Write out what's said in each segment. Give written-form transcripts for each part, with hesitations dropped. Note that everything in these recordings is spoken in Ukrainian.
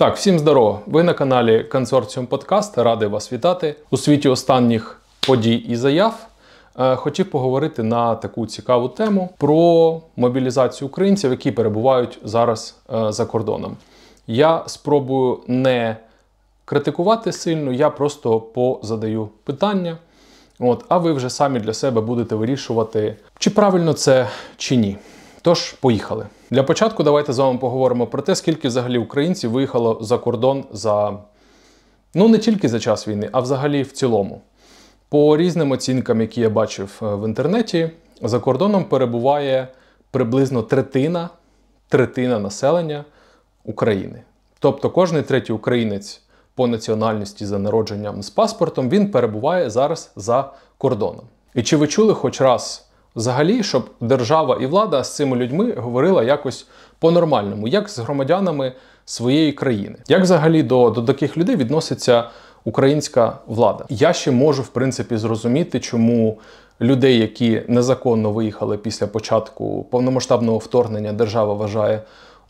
Так, всім здорово! Ви на каналі Консорціум Подкаст. Радий вас вітати. У світі останніх подій і заяв хотів поговорити на таку цікаву тему про мобілізацію українців, які перебувають зараз за кордоном. Я спробую не критикувати сильно, я просто позадаю питання. А ви вже самі для себе будете вирішувати, чи правильно це, чи ні. Тож, поїхали. Для початку давайте з вами поговоримо про те, скільки взагалі українців виїхало за кордон не тільки за час війни, а взагалі в цілому. По різним оцінкам, які я бачив в інтернеті, за кордоном перебуває приблизно третина населення України. Тобто кожний третій українець по національності за народженням з паспортом, він перебуває зараз за кордоном. І чи ви чули хоч раз взагалі, щоб держава і влада з цими людьми говорила якось по-нормальному, як з громадянами своєї країни? Як взагалі до таких людей відноситься українська влада? Я ще можу, в принципі, зрозуміти, чому людей, які незаконно виїхали після початку повномасштабного вторгнення, держава вважає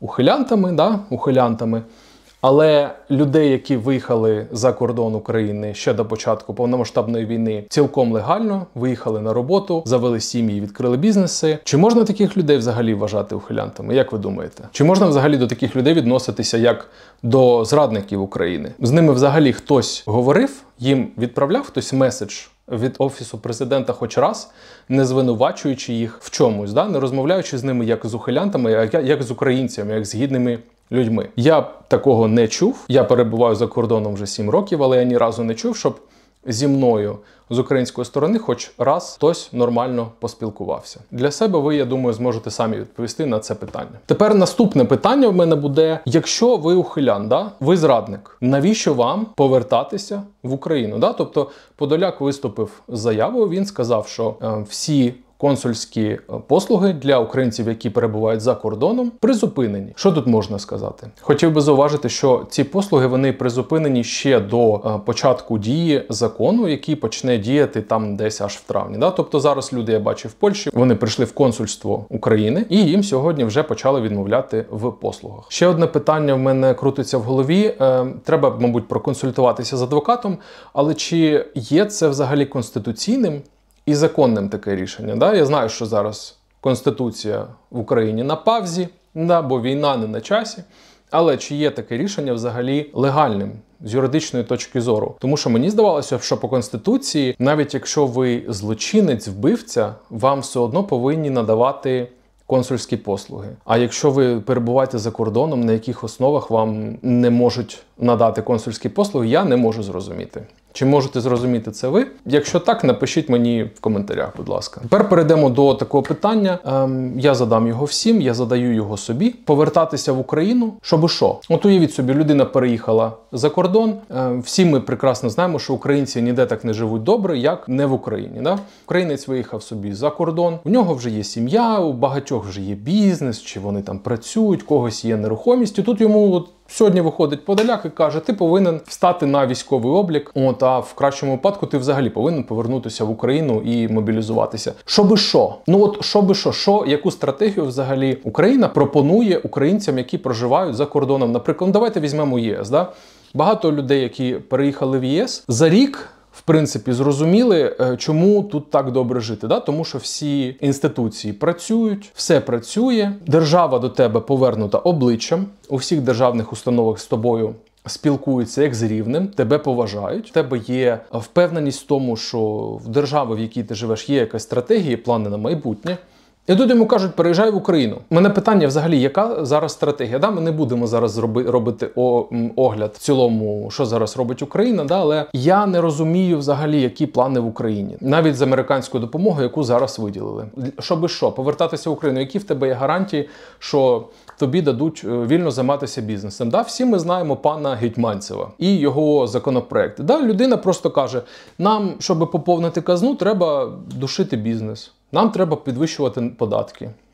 ухилянтами. Але людей, які виїхали за кордон України ще до початку повномасштабної війни, цілком легально, виїхали на роботу, завели сім'ї, відкрили бізнеси. Чи можна таких людей взагалі вважати ухилянтами? Як ви думаєте? Чи можна взагалі до таких людей відноситися як до зрадників України? З ними взагалі хтось говорив, їм відправляв хтось меседж від Офісу Президента хоч раз, не звинувачуючи їх в чомусь, не розмовляючи з ними як з ухилянтами, а як з українцями, як з гідними людьми. Я такого не чув. Я перебуваю за кордоном вже 7 років, але я ні разу не чув, щоб зі мною з української сторони хоч раз хтось нормально поспілкувався. Для себе ви, я думаю, зможете самі відповісти на це питання. Тепер наступне питання в мене буде: якщо ви ухилян, ви зрадник, навіщо вам повертатися в Україну? Тобто Подоляк виступив з заявою, він сказав, що всі консульські послуги для українців, які перебувають за кордоном, призупинені. Що тут можна сказати? Хотів би зауважити, що ці послуги, вони призупинені ще до початку дії закону, який почне діяти там десь аж в травні. Тобто зараз люди, я бачив в Польщі, вони прийшли в консульство України і їм сьогодні вже почали відмовляти в послугах. Ще одне питання в мене крутиться в голові. Треба, мабуть, проконсультуватися з адвокатом, але чи є це взагалі конституційним і законним таке рішення? Я знаю, що зараз Конституція в Україні на паузі, бо війна не на часі. Але чи є таке рішення взагалі легальним з юридичної точки зору? Тому що мені здавалося, що по Конституції, навіть якщо ви злочинець, вбивця, вам все одно повинні надавати консульські послуги. А якщо ви перебуваєте за кордоном, на яких основах вам не можуть надати консульські послуги, я не можу зрозуміти. Чи можете зрозуміти це ви? Якщо так, напишіть мені в коментарях, будь ласка. Тепер перейдемо до такого питання. Я задам його всім, я задаю його собі. Повертатися в Україну, щоби що? Уявіть собі, людина переїхала за кордон. Всі ми прекрасно знаємо, що українці ніде так не живуть добре, як не в Україні. Українець виїхав собі за кордон, у нього вже є сім'я, у багатьох вже є бізнес, чи вони там працюють, когось є нерухомість. І тут йому сьогодні виходить Подоляк і каже: ти повинен встати на військовий облік, а в кращому випадку ти взагалі повинен повернутися в Україну і мобілізуватися. Щоби що? Щоби що? Яку стратегію взагалі Україна пропонує українцям, які проживають за кордоном? Наприклад, давайте візьмемо ЄС. Багато людей, які переїхали в ЄС, за рік, в принципі, зрозуміли, чому тут так добре жити. Тому що всі інституції працюють, все працює, держава до тебе повернута обличчям, у всіх державних установах з тобою спілкуються як з рівнем, тебе поважають, в тебе є впевненість в тому, що в державі, в якій ти живеш, є якась стратегія, плани на майбутнє. І тут йому кажуть: переїжджай в Україну. У мене питання взагалі, яка зараз стратегія? Ми не будемо зараз робити огляд в цілому, що зараз робить Україна, але я не розумію взагалі, які плани в Україні. Навіть з американською допомогою, яку зараз виділили. Щоби що? Повертатися в Україну. Які в тебе є гарантії, що тобі дадуть вільно займатися бізнесом? Всі ми знаємо пана Гетманцева і його законопроекти. Людина просто каже: нам, щоб поповнити казну, треба душити бізнес. Нам треба підвищувати податки.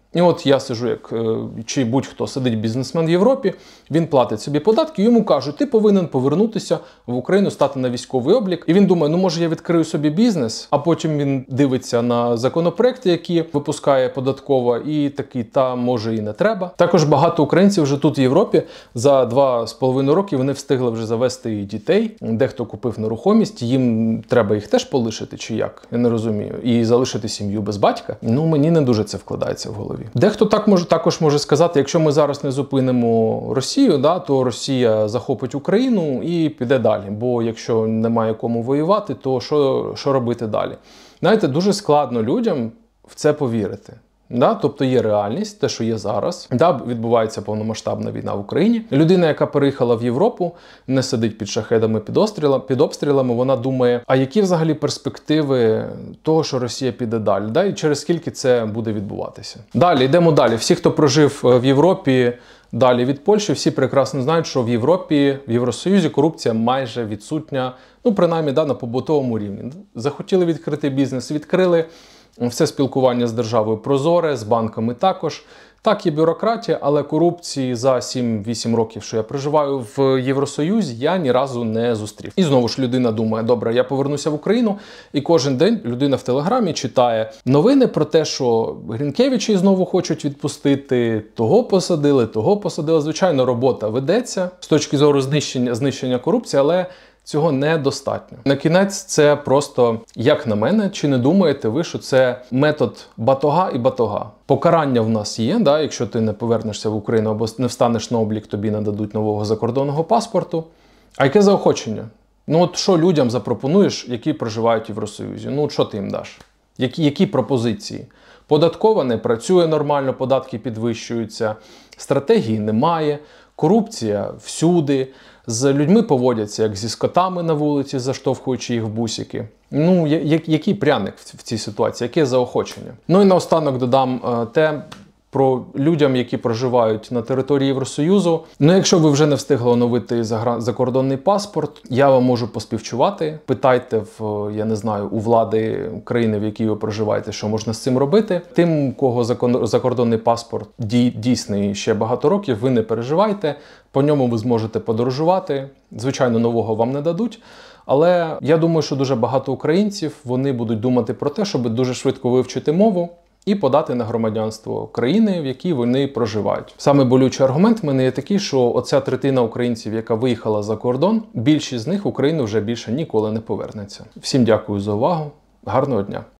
І от я сиджу, як чи будь-хто сидить бізнесмен в Європі, він платить собі податки, йому кажуть, ти повинен повернутися в Україну, стати на військовий облік. І він думає, ну може я відкрию собі бізнес, а потім він дивиться на законопроекти, які випускає податкова, і такий, та може і не треба. Також багато українців вже тут в Європі за 2,5 роки вони встигли вже завести і дітей. Дехто купив нерухомість, їм треба їх теж полишити, чи як? Я не розумію. І залишити сім'ю без батька? Ну, мені не дуже це вкладається в голові. Дехто також може сказати, якщо ми зараз не зупинимо Росію, то Росія захопить Україну і піде далі. Бо якщо немає кому воювати, то що робити далі? Знаєте, дуже складно людям в це повірити. Тобто є реальність, те, що є зараз. Відбувається повномасштабна війна в Україні. Людина, яка переїхала в Європу, не сидить під шахедами, під обстрілами, вона думає, а які взагалі перспективи того, що Росія піде далі, і через скільки це буде відбуватися. Далі, йдемо далі. Всі, хто прожив в Європі, далі від Польщі, всі прекрасно знають, що в Європі, в Євросоюзі корупція майже відсутня, принаймні на побутовому рівні. Захотіли відкрити бізнес, відкрили. Все спілкування з державою прозоре, з банками також. Так, є бюрократія, але корупції за 7-8 років, що я проживаю в Євросоюзі, я ні разу не зустрів. І знову ж людина думає, добре, я повернуся в Україну, і кожен день людина в Телеграмі читає новини про те, що Гринкевичі знову хочуть відпустити, того посадили. Звичайно, робота ведеться з точки зору знищення корупції, але цього недостатньо. На кінець, це просто, як на мене, чи не думаєте ви, що це метод батога і батога? Покарання в нас є, якщо ти не повернешся в Україну або не встанеш на облік, тобі нададуть нового закордонного паспорту. А яке заохочення? Що людям запропонуєш, які проживають в Євросоюзі? Що ти їм даш? Які пропозиції? Податкова не працює нормально, податки підвищуються, стратегії немає, корупція всюди, з людьми поводяться, як зі скотами на вулиці, заштовхуючи їх в бусики. Який пряник в цій ситуації, яке заохочення? І наостанок додам те, про людям, які проживають на території Євросоюзу. Якщо ви вже не встигли оновити закордонний паспорт, я вам можу поспівчувати. Питайте у влади країни, в якій ви проживаєте, що можна з цим робити. Тим, у кого закордонний паспорт дійсний ще багато років, ви не переживайте. По ньому ви зможете подорожувати. Звичайно, нового вам не дадуть. Але я думаю, що дуже багато українців, вони будуть думати про те, щоб дуже швидко вивчити мову і подати на громадянство країни, в якій вони проживають. Саме болючий аргумент в мене є такий, що оця третина українців, яка виїхала за кордон, більшість з них в Україну вже більше ніколи не повернеться. Всім дякую за увагу. Гарного дня!